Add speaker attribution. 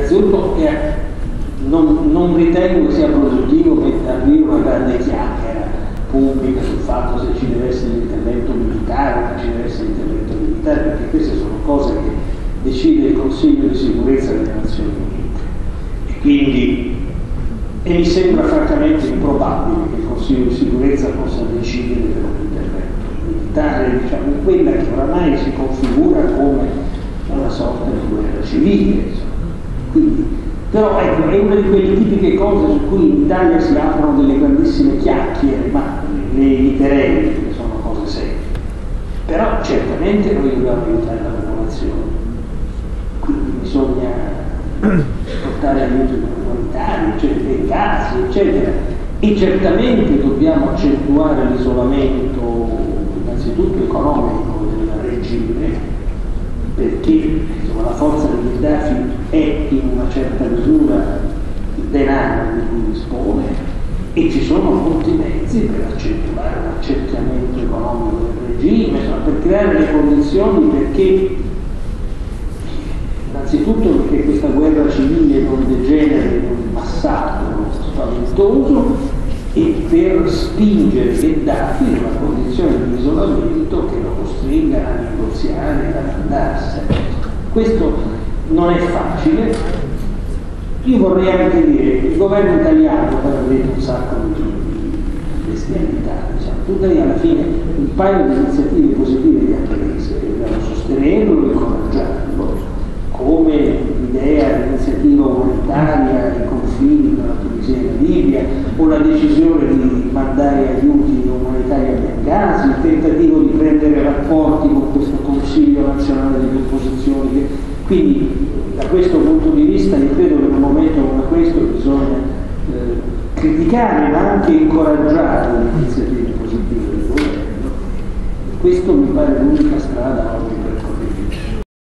Speaker 1: innanzitutto non ritengo che sia produttivo che aprire una grande chiacchiera pubblica sul fatto se ci deve essere l'intervento militare, se ci deve essere l'intervento militare, perché queste sono cose che decide il Consiglio di sicurezza delle Nazioni Unite. E mi sembra francamente improbabile che il Consiglio di sicurezza possa decidere per un intervento militare, diciamo, quella che oramai si configura come una sorta di guerra civile. Quindi, però ecco, è una di quelle tipiche cose su cui in Italia si aprono delle grandissime chiacchiere, ma le eviterei perché sono cose serie. Però certamente noi dobbiamo aiutare la popolazione, quindi bisogna portare aiuti umanitari, eccetera, dei casi, eccetera, e certamente dobbiamo accentuare l'isolamento innanzitutto economico del regime, perché insomma, la forza di Gheddafi è in una certa misura il denaro di cui dispone e ci sono molti mezzi per accentuare un accerchiamento economico del regime, insomma, per creare le condizioni perché innanzitutto perché questa guerra civile non degeneri in un massacro spaventoso e per spingere Gheddafi in una condizione di isolamento che lo costringa a negoziare, ad andarsene. Questo non è facile. Io vorrei anche dire che il governo italiano ha detto un sacco di bestialità, diciamo. Tuttavia alla fine un paio di iniziative positive le ha prese, dobbiamo sostenerlo e incoraggiarlo, come l'idea dell'iniziativa umanitaria ai confini tra la Tunisia e la Libia, o la decisione di mandare aiuti umanitari a Bengasi, il tentativo di prendere rapporti con questo Consiglio nazionale di opposizioni. Quindi da questo punto di vista io credo che in un momento come questo bisogna criticare ma anche incoraggiare le iniziative positive del governo. Questo mi pare l'unica strada oggi per